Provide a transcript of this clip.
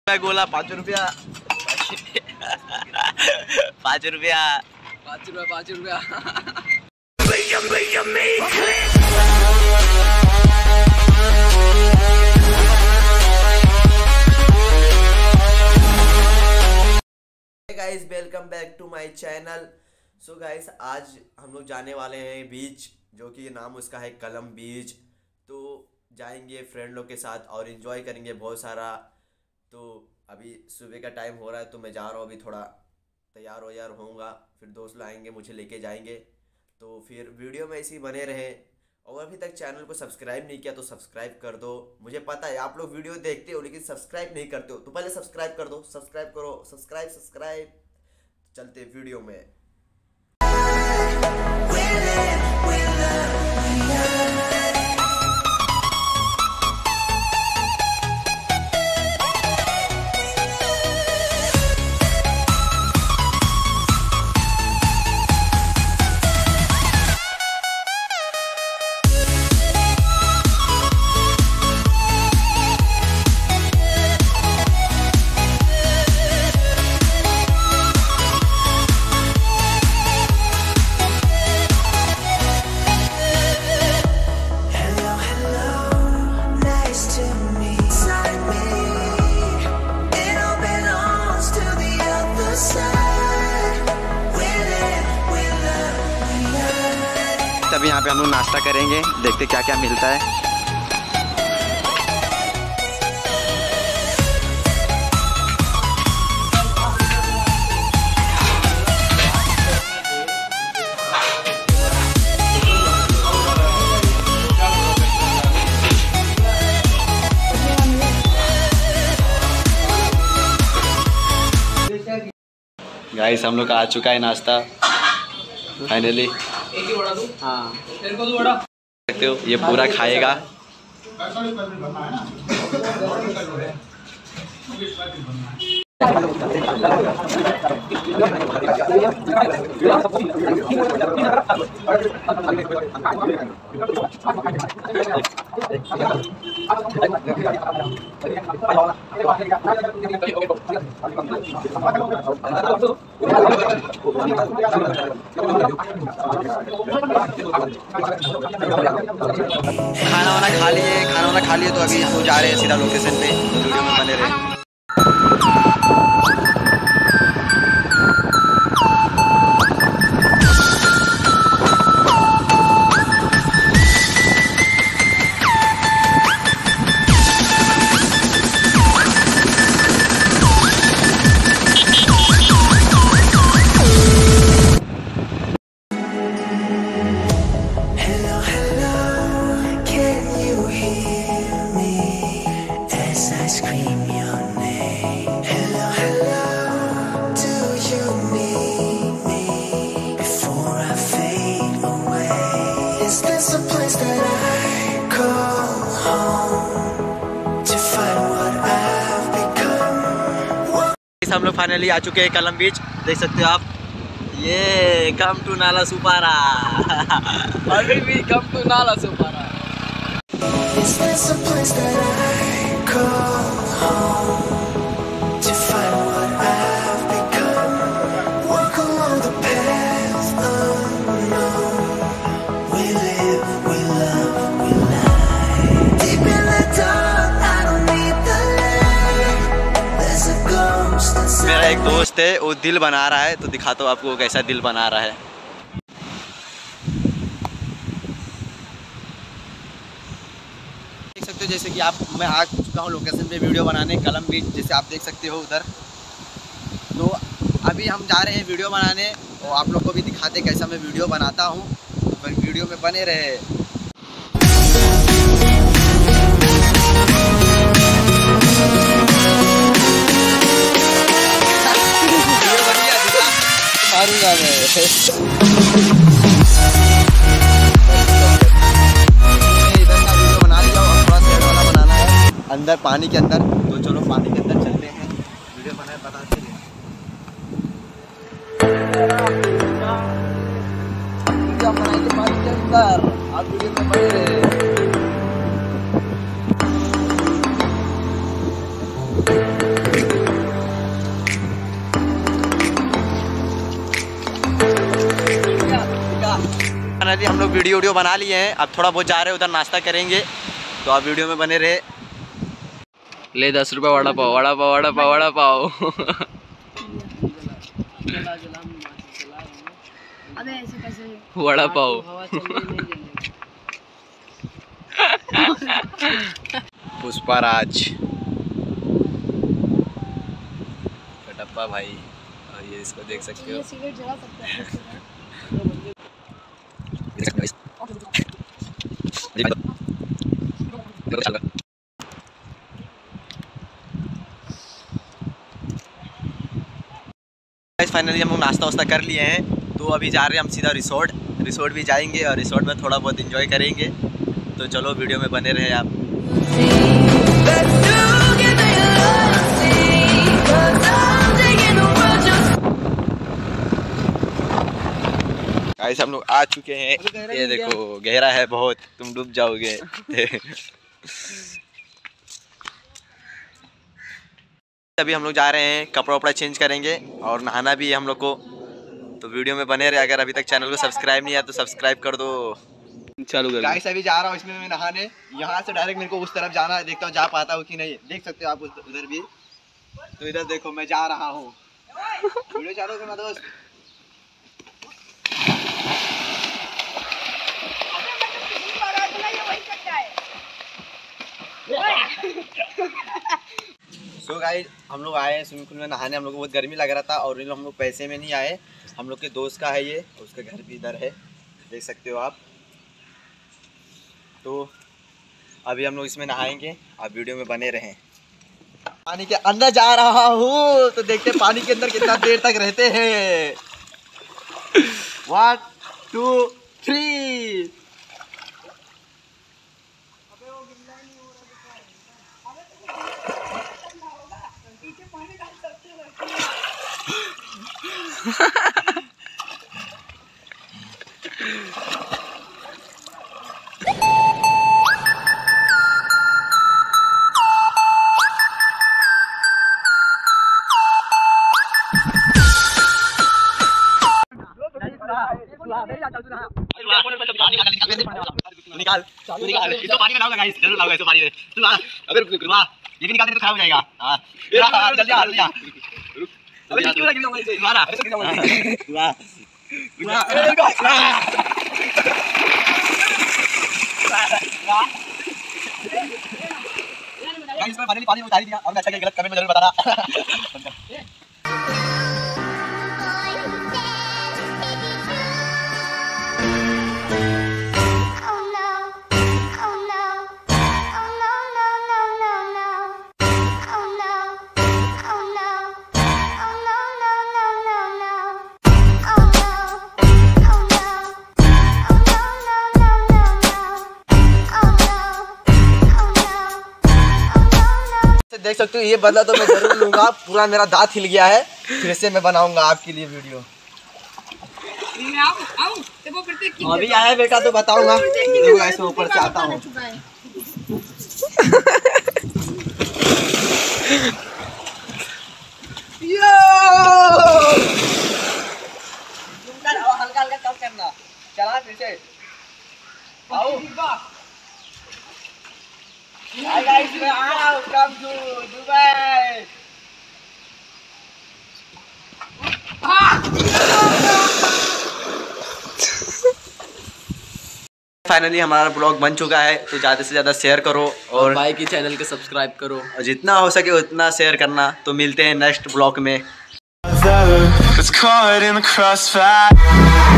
गोला 5 रुपया 5 रुपया 5 रुपया 5 रुपया। Guys welcome back to my channel. So guys आज हम लोग जाने वाले हैं बीच, जो कि नाम उसका है कलम बीच। तो जाएंगे फ्रेंड लोग के साथ और एंजॉय करेंगे बहुत सारा। तो अभी सुबह का टाइम हो रहा है तो मैं जा रहा हूँ, अभी थोड़ा तैयार होऊंगा, फिर दोस्त लाएंगे मुझे लेके जाएंगे। तो फिर वीडियो में ऐसे ही बने रहें। और अभी तक चैनल को सब्सक्राइब नहीं किया तो सब्सक्राइब कर दो। मुझे पता है आप लोग वीडियो देखते हो लेकिन सब्सक्राइब नहीं करते हो, तो पहले सब्सक्राइब कर दो। सब्सक्राइब करो, सब्सक्राइब। चलते वीडियो में। तभी यहाँ पे हम लोग नाश्ता करेंगे, देखते क्या क्या मिलता है। गाइस हम लोग का आ चुका है नाश्ता फाइनली। हाँ सकते हो ये पूरा खाएगा। खाना वाना खा लिए तो अभी हम जा रहे हैं सीधा लोकेशन पे। वीडियो में बने रहे। हम लोग फाइनली आ चुके हैं कलम बीच, देख सकते हो आप। ये कम टू नाला सुपारा। अभी भी कम टू नाला सुपारा। मेरा एक दोस्त है, वो दिल बना रहा है, तो दिखाता हूँ आपको कैसा दिल बना रहा है। देख सकते हो जैसे कि मैं आ चुका हूँ लोकेशन पे वीडियो बनाने, कलम बीच, जैसे आप देख सकते हो उधर। तो अभी हम जा रहे हैं वीडियो बनाने और आप लोग को भी दिखाते कैसा मैं वीडियो बनाता हूँ। तो वीडियो में बने रहे। अंदर पानी के अंदर, तो चलो पानी के अंदर चलते हैं, वीडियो बनाए बताते हैं। पानी के अंदर आप वीडियो में बने रहे। फाइनली हम लोग वीडियो बना लिए हैं, अब थोड़ा बहुत जा रहे हैं उधर नाश्ता करेंगे, तो आप वीडियो में बने रहे। ले 10 रुपये वड़ा पाव, वड़ा पाव, वड़ा पाव, वड़ा पाव। वड़ा पाव। पुष्पाराज कटप्पा भाई, और ये इसको देख सकते हो। फाइनली हम लोग नाश्ता वास्ता कर लिए हैं, तो अभी जा रहे हैं हम सीधा रिसोर्ट भी जाएंगे और रिसोर्ट में थोड़ा बहुत एंजॉय करेंगे। तो चलो वीडियो में बने रहे आप। गाइस हम लोग आ चुके हैं, ये देखो गहरा है बहुत, तुम डूब जाओगे। अभी हम लोग जा रहे हैं, कपड़ा वपड़ा चेंज करेंगे और नहाना भी है हम लोग को, तो वीडियो में बने रहे। अगर अभी तक चैनल को सब्सक्राइब नहीं है तो सब्सक्राइब कर दो। चालू कर। गाइस अभी जा रहा हूँ इसमें मैं नहाने, यहाँ से डायरेक्ट मेरे को उस तरफ जाना है, देखता हूँ जा पाता हूँ कि नहीं। देख सकते हो आप उधर भी, तो इधर देखो मैं जा रहा हूँ। वीडियो चालू करना दोस्त। सो गाइस हम लोग आए हैं स्विमिंग पूल में नहाने, हम लोग को बहुत गर्मी लग रहा था और हम लोग पैसे में नहीं आए, हम लोग के दोस्त का है ये, उसका घर भी इधर है, देख सकते हो आप। तो अभी हम लोग इसमें नहाएंगे, आप वीडियो में बने रहें। पानी के अंदर जा रहा हूँ, तो देखते हैं पानी के अंदर कितना देर तक रहते हैं। 1 2 3। निकाल इसको पानी में लाऊंगा गाइस, जरूर लाऊंगा इसको पानी में। तू आ, अगर वाह ये भी निकाल दे तो खराब हो जाएगा। हां जल्दी आ जल्दी आ। अबे क्यों लगी हो इसे मारा वाह गाइस मैं फाइनली पानी में उतार दिया और मैं अच्छा क्या गलत कमेंट में जरूर बताना। देख सकते हो ये बदला तो मैं जरूर लूंगा, पूरा मेरा दांत हिल गया है, फिर से मैं बनाऊंगा आपके लिए वीडियो। अभी आया बेटा तो बताऊंगा, देखो ऐसे ऊपर से आता हूँ। हल्का हल्का कम करना, चला फिर से आओ। Hi guys, welcome to Dubai. Finally हमारा ब्लॉग बन चुका है, तो ज़्यादा से ज़्यादा शेयर करो और भाई की चैनल के सब्सक्राइब करो, और जितना हो सके उतना शेयर करना। तो मिलते हैं नेक्स्ट ब्लॉग में।